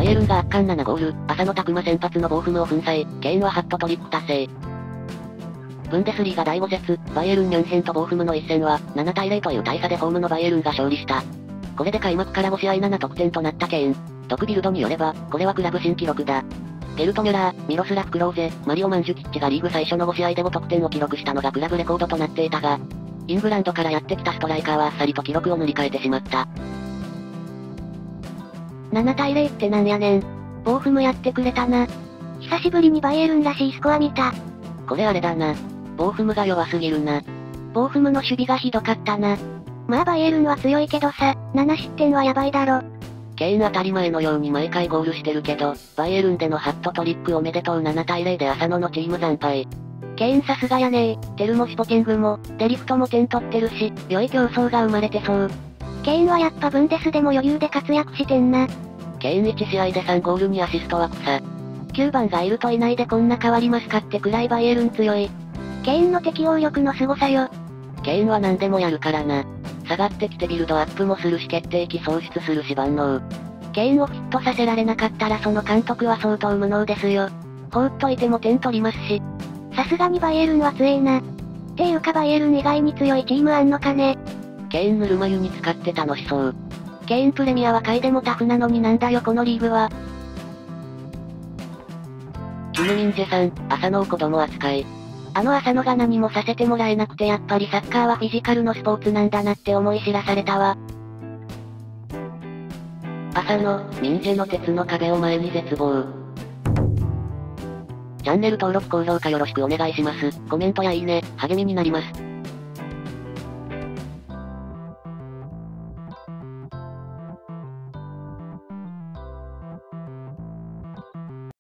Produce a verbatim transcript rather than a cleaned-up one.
イエルンが圧巻ななゴール、浅野拓磨先発のボーフムを粉砕、ケインはハットトリック達成。ブンデスリーガだいご節、バイエルン・ミュンヘンとボーフムの一戦は、ななたいゼロという大差でホームのバイエルンが勝利した。これで開幕からご試合なな得点となったケイン。特ビルドによれば、これはクラブ新記録だ。ゲルト・ミュラー、ミロスラフ・クローゼ、マリオ・マンジュキッチがリーグ最初のご試合でご得点を記録したのがクラブレコードとなっていたが、イングランドからやってきたストライカーはあっさりと記録を塗り替えてしまった。 ななたいゼロってなんやねん。ボーフムやってくれたな。久しぶりにバイエルンらしいスコア見た。 これあれだな。ボーフムが弱すぎるな。 ボーフムの守備がひどかったな。まあバイエルンは強いけどさ、なな失点はやばいだろ。 ケイン当たり前のように毎回ゴールしてるけど、バイエルンでのハットトリックおめでとうななたいゼロで浅野のチーム惨敗。 ケインさすがやねー。テルモスポテングも、デリフトも点取ってるし、良い競争が生まれてそう。ケインはやっぱブンデスでも余裕で活躍してんな。 ケインいち試合でさんゴールにアシストは草。 きゅうばんがいるといないでこんな変わりますかってくらいバイエルン強い。ケインの適応力の凄さよ。 ケインは何でもやるからな。下がってきてビルドアップもするし決定機創出するし万能。 ケインをフィットさせられなかったらその監督は相当無能ですよ。放っといても点取りますし。さすがにバイエルンは強えな。っていうかバイエルン以外に強いチームあんのかね。 ケインぬるま湯に使って楽しそう。 ケインプレミアは下位でもタフなのになんだよこのリーグは。 キム・ミンジェさん、浅野を子供扱い。 あの浅野が何もさせてもらえなくてやっぱりサッカーはフィジカルのスポーツなんだなって思い知らされたわ。 浅野、ミンジェの鉄の壁を前に絶望。チャンネル登録高評価よろしくお願いします。コメントやいいね、励みになります。